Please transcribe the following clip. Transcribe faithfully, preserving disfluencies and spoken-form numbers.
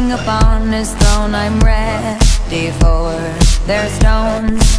king upon his throne, I'm ready for their stones.